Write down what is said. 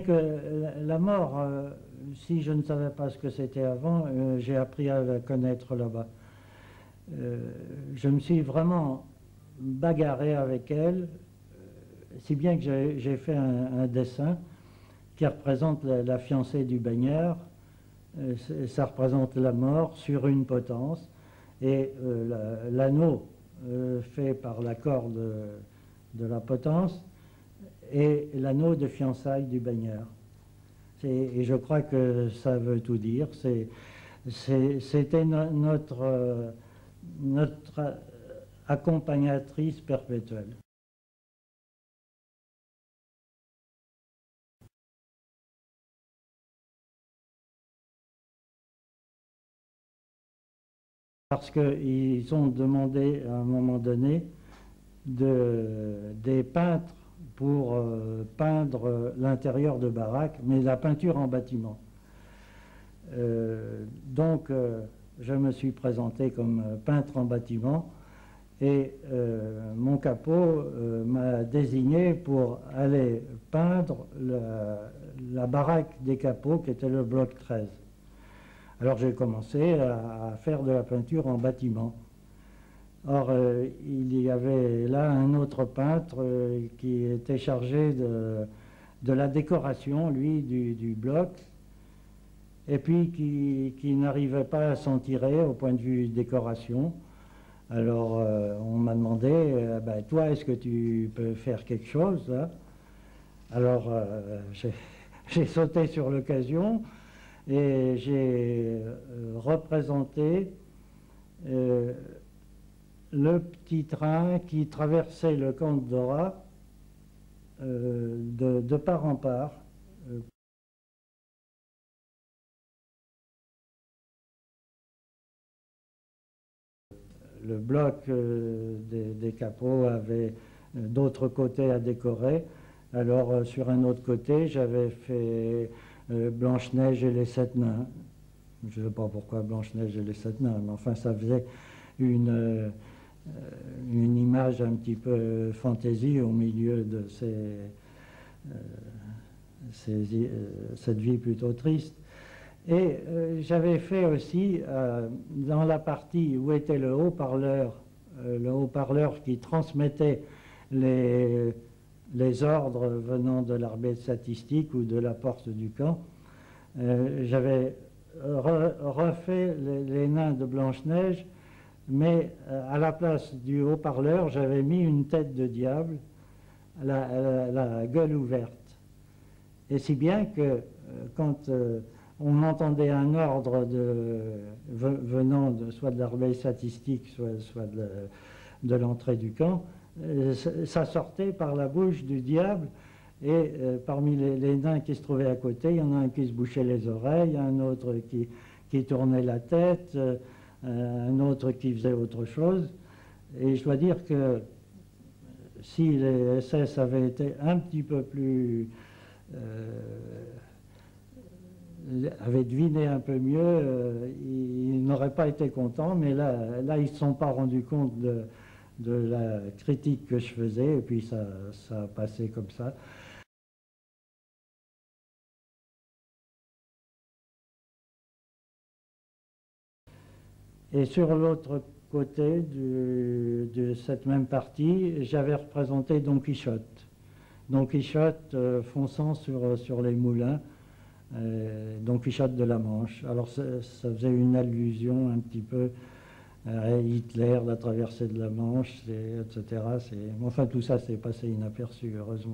La mort, si je ne savais pas ce que c'était avant, j'ai appris à la connaître là-bas. Je me suis vraiment bagarré avec elle, si bien que j'ai fait un dessin qui représente la fiancée du baigneur. Ça représente la mort sur une potence, et l'anneau fait par la corde de la potence et l'anneau de fiançailles du baigneur. Et je crois que ça veut tout dire. C'était notre accompagnatrice perpétuelle. Parce qu'ils ont demandé à un moment donné des peintres pour peindre l'intérieur de baraque, mais la peinture en bâtiment. Donc je me suis présenté comme peintre en bâtiment, et mon capot m'a désigné pour aller peindre la baraque des capots, qui était le bloc 13. Alors j'ai commencé à faire de la peinture en bâtiment. Or, il y avait là un autre peintre qui était chargé de la décoration, lui, du bloc, et puis qui n'arrivait pas à s'en tirer au point de vue décoration. Alors, on m'a demandé, ben, toi, est-ce que tu peux faire quelque chose là? Alors, j'ai sauté sur l'occasion, et j'ai représenté le petit train qui traversait le camp de Dora de part en part. Le bloc des capots avait d'autres côtés à décorer. Alors sur un autre côté, j'avais fait Blanche-Neige et les 7 nains. Je ne sais pas pourquoi Blanche-Neige et les 7 nains, mais enfin ça faisait une image un petit peu fantaisie au milieu de cette vie plutôt triste. Et j'avais fait aussi, dans la partie où était le haut-parleur qui transmettait les ordres venant de l'arbitre statistique ou de la porte du camp, j'avais refait les nains de Blanche-Neige, mais à la place du haut-parleur, j'avais mis une tête de diable, la gueule ouverte. Et si bien que quand on entendait un ordre venant soit de l'armée statistique, soit de l'entrée du camp, ça sortait par la bouche du diable. Et parmi les nains qui se trouvaient à côté, il y en a un qui se bouchait les oreilles, un autre qui tournait la tête, un autre qui faisait autre chose. Et je dois dire que si les SS avaient été un petit peu plus avaient deviné un peu mieux, ils n'auraient pas été contents, mais là ils ne se sont pas rendus compte de la critique que je faisais, et puis ça a passé comme ça. Et sur l'autre côté de cette même partie, j'avais représenté Don Quichotte. Don Quichotte fonçant sur les moulins, Don Quichotte de la Manche. Alors ça faisait une allusion un petit peu à Hitler, la traversée de la Manche, etc. Enfin tout ça s'est passé inaperçu, heureusement.